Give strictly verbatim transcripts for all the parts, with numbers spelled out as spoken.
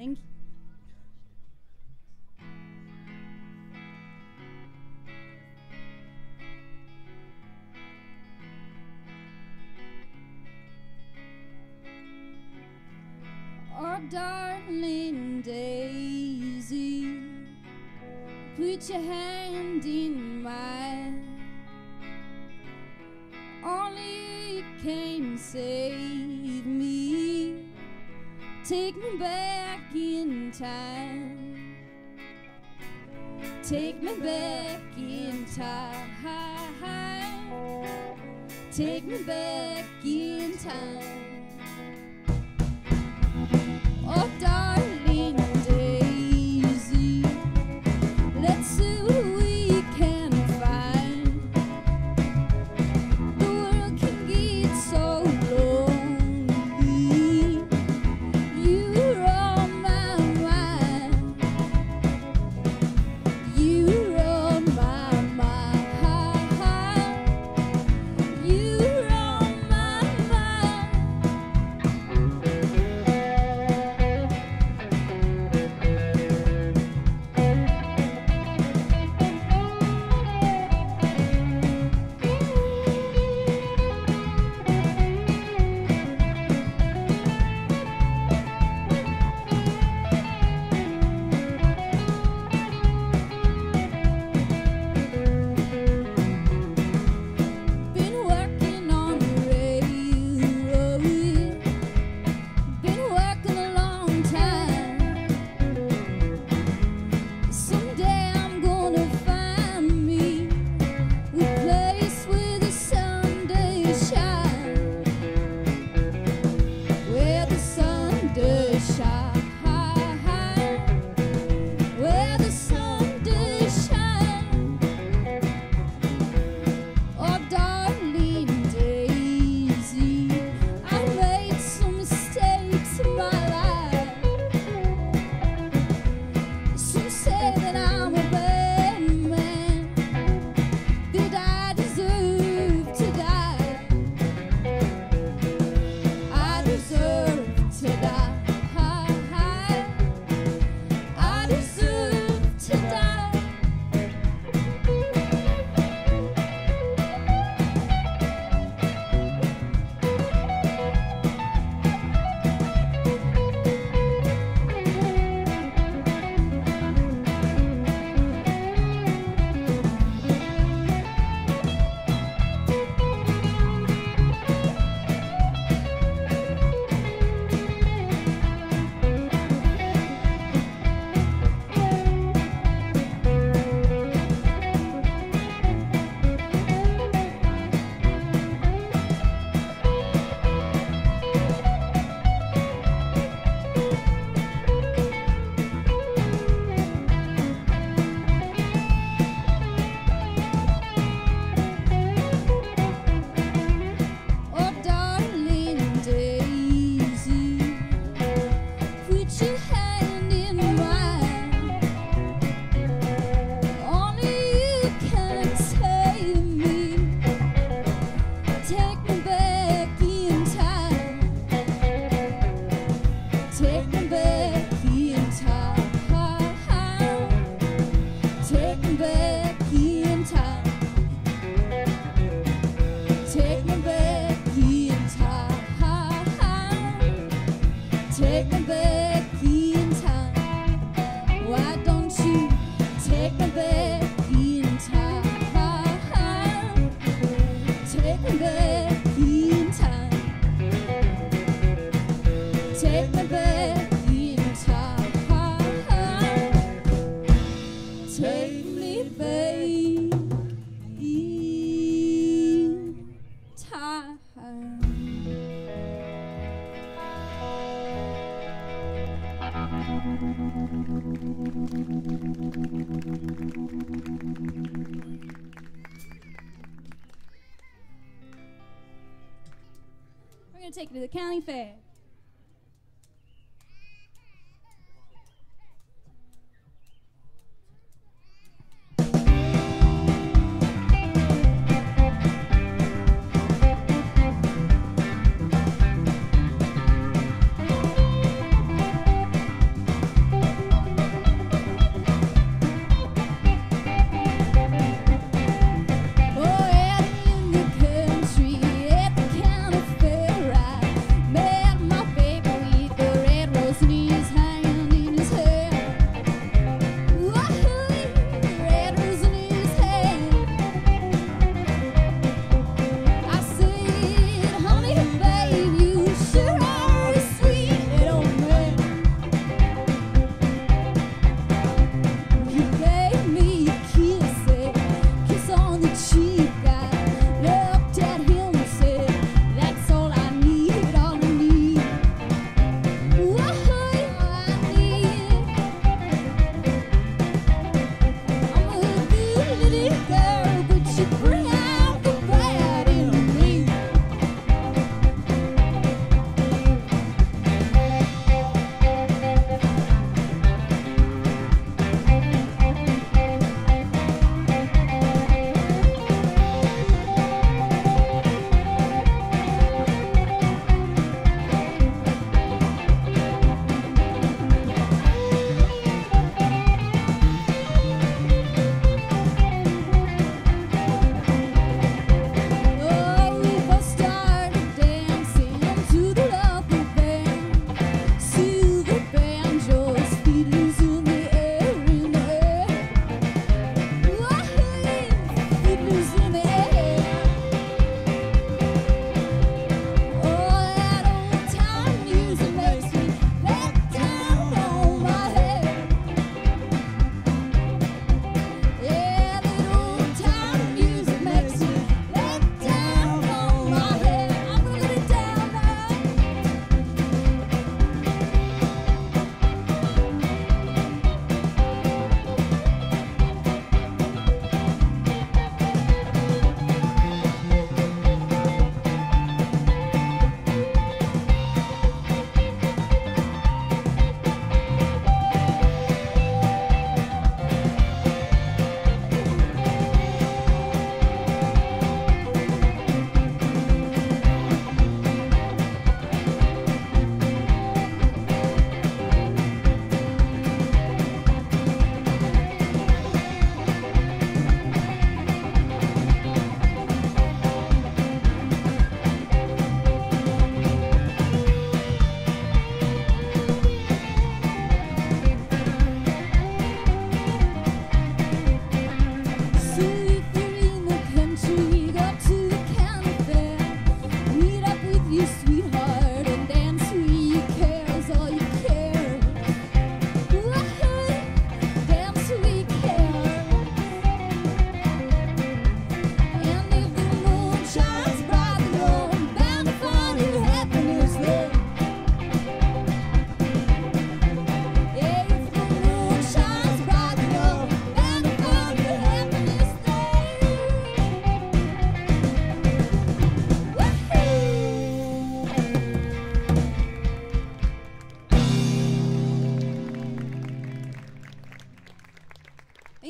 Thank you. Oh, darling Daisy, put your hand in mine. Only you can save me. Take me back in time. Take me back in time. Take me back in time. Oh, darling Daisy, let's see what we can find. The world can get so lonely. You're on my mind. You're on my mind. You're on my mind. Been working on the railroad. Been working a long time. Someday I'm gonna find me a place where the sun does shine. Where the sun does shine. Where the sun does shine. Oh, darling Daisy, I made some mistakes in my life. Some say that I'm a bad man, that I deserve to die. I deserve to die. I deserve to die. Oh, darling Daisy, put your hand in mine. Only you can save me. Take me back in time. Take me back in time. Take me back in time. Take me back in time. Take me back in time. Why don't you take me back in time? Take me back in time. Take me back in time. Take me back in time. We're going to take you to the county fair.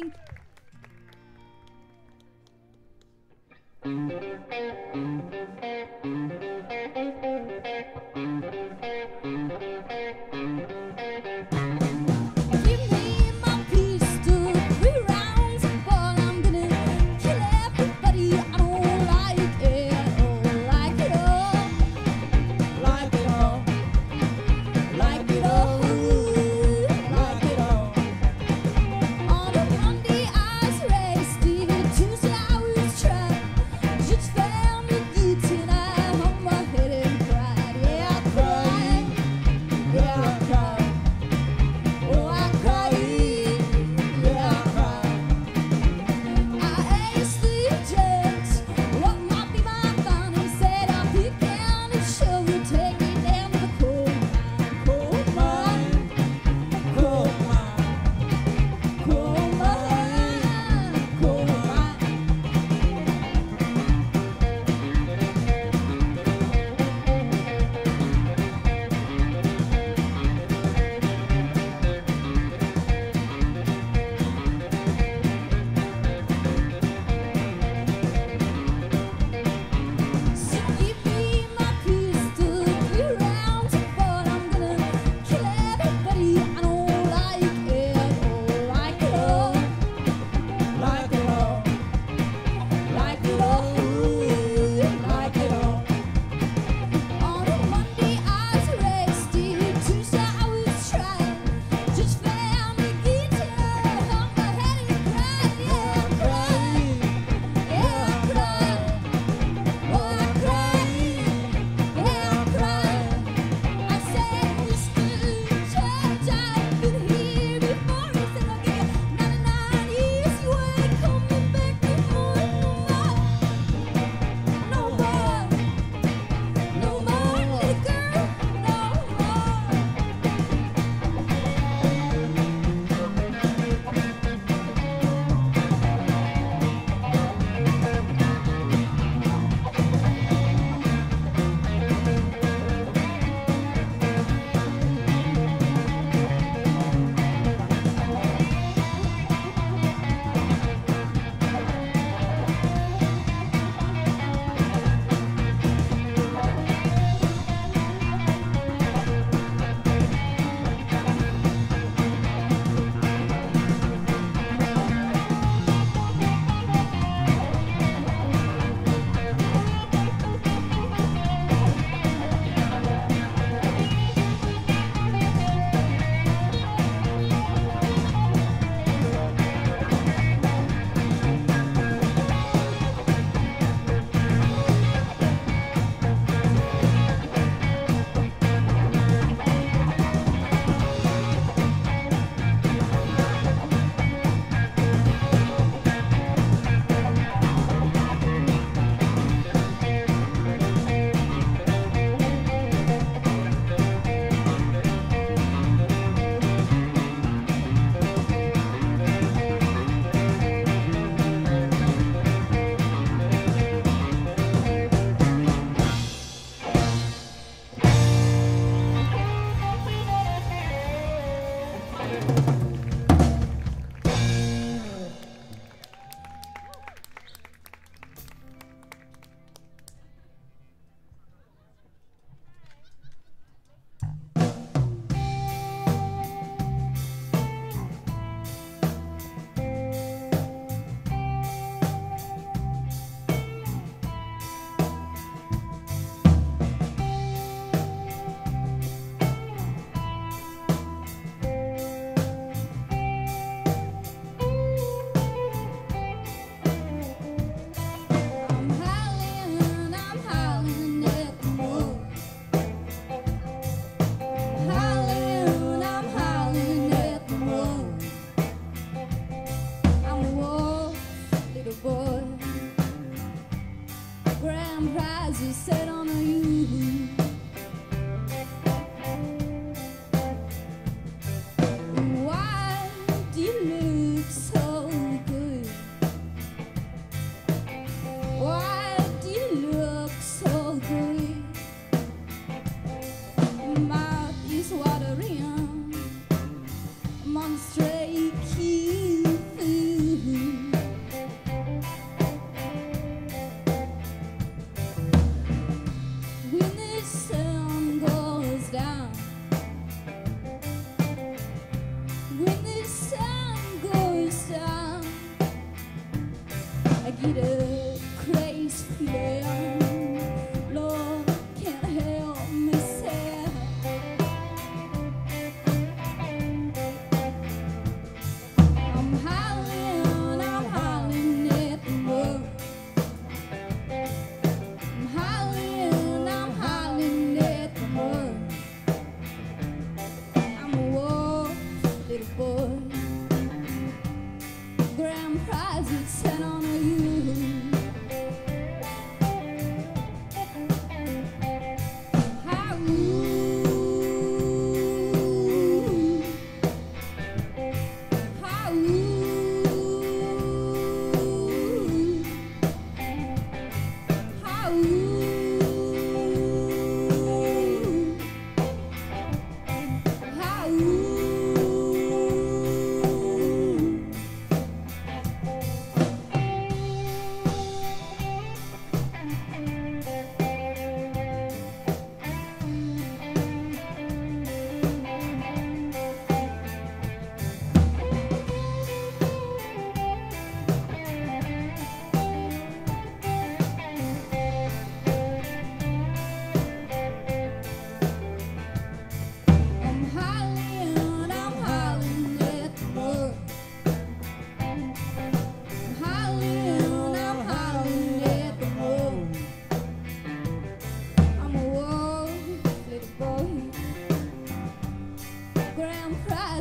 listening. Give me my pistol, three rounds, but I'm gonna kill everybody. I don't like it, oh, like it all, like it all, like it all, like it all. On a Monday I was resting, Tuesday I was trapped. Just found me eating, I hung my head and cried. Yeah, I cried, yeah, I cried.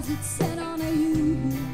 eyes would set on you.